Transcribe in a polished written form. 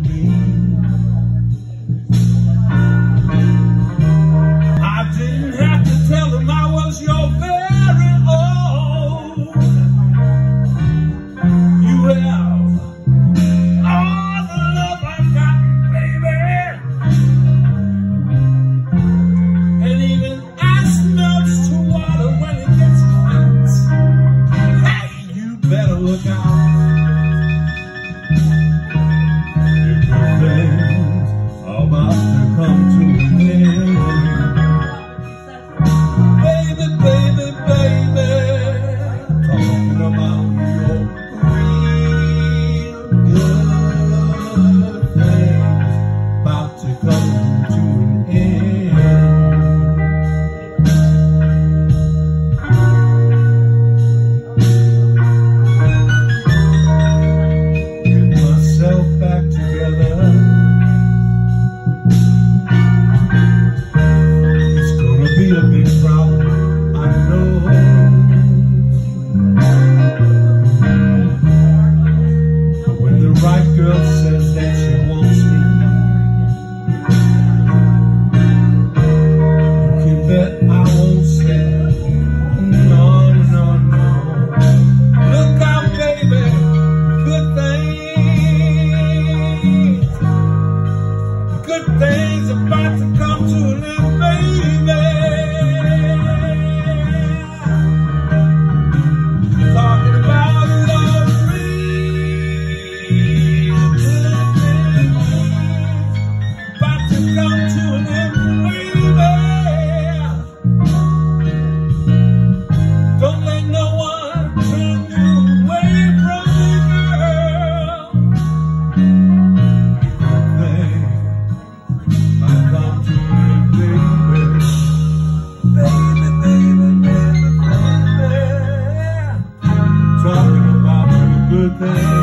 me. I didn't have to tell them I was your very own. You have all the love I've got, baby. And even ice melts to water when it gets hot. Hey, you better look out. Everything's about to come to an end. Baby, baby, baby, talking about your real good things about to come to an end. Get myself back together. It's gonna be a big problem, I know. But when the right girl says that she wants me, you can bet I won't say no, no, no. Look out, baby, good things about to come to an end, baby. Talking about love, real good things about to come to an end, baby. Don't let no one turn you away from me, girl. Might come to an end, baby. Baby, baby, baby, baby. Talking about the good things.